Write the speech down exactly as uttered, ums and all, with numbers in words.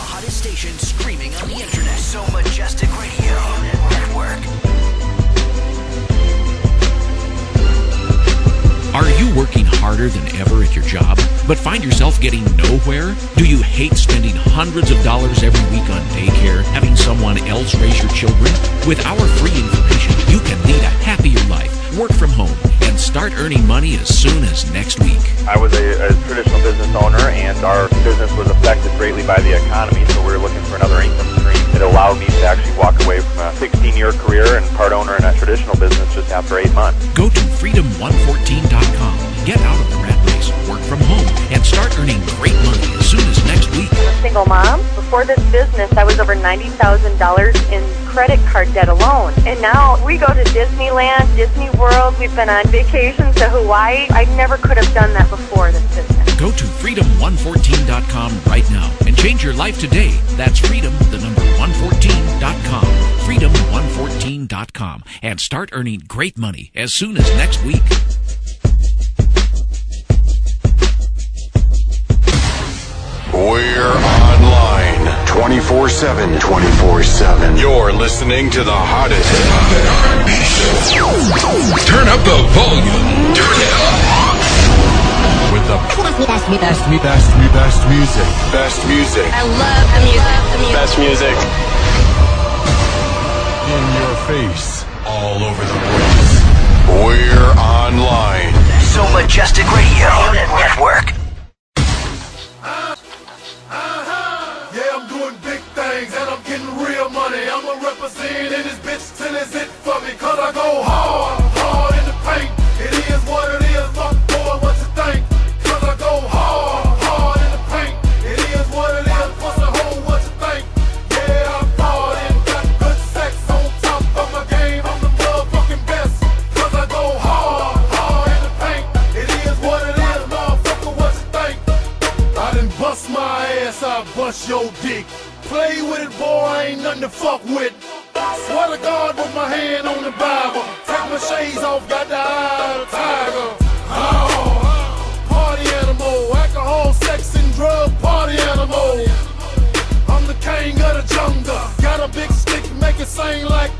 hottest station screaming on the internet. So Majestic Radio Network. Are you working harder than ever at your job, but find yourself getting nowhere? Do you hate spending hundreds of dollars every week on daycare, having someone else raise your children? With our free information, you can lead a happier life, work from home, and start earning money as soon as next week. I was a, a traditional business owner, and our business was affected greatly by the economy, so we were looking for another income stream. It allowed me to actually walk away from a sixteen-year career and part owner in a traditional business just after eight months. Go to freedom one fourteen dot com. Get out of the rat race, work from home, and start earning great money as soon as next week. I'm a single mom. Before this business, I was over ninety thousand dollars in credit card debt alone. And now we go to Disneyland, Disney World. We've been on vacations to Hawaii. I never could have done that before this business. Go to freedom one fourteen dot com right now and change your life today. That's freedom, the number one fourteen dot com. freedom one fourteen dot com. And start earning great money as soon as next week. We're online twenty-four seven, twenty-four seven. You're listening to the hottest R and B show. Turn up the volume. Turn it up. With the best, me, best, me, best, me, best music. Best music. I love the music. The music. Best music. In your face. All over the place. We're online. So Majestic Radio Network. And I'm getting real money. I'ma represent in this bitch till it's it for me. Cause I go hard, hard in the paint. It is what it is, fuck boy, what you think? Cause I go hard, hard in the paint. It is what it is, pussy hole, what you think? Yeah, I'm hard and got good sex on top of my game. I'm the motherfucking best. Cause I go hard, hard in the paint. It is what it is, motherfucker, what you think? I done bust my ass, I bust your dick. Play with it, boy, ain't nothing to fuck with. Swear to God with my hand on the Bible. Take my shades off, got the eye of the tiger. Oh, party animal, alcohol, sex, and drug party animal. I'm the king of the jungle. Got a big stick, make it sing like